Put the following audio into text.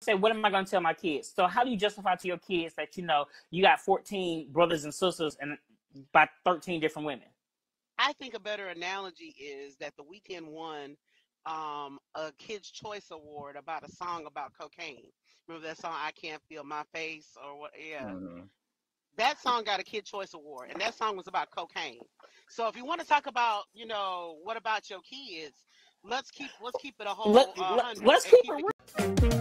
say, what am I going to tell my kids? So how do you justify to your kids that, you know, you got 14 brothers and sisters and by 13 different women? I think a better analogy is that The Weeknd won a Kids Choice Award about a song about cocaine. Remember that song, I Can't Feel My Face, or what? Yeah. Mm-hmm. That song got a Kid Choice Award, and that song was about cocaine. So if you want to talk about, what about your kids? Let's keep it a whole Let, 100 let's and keep keep it. it real.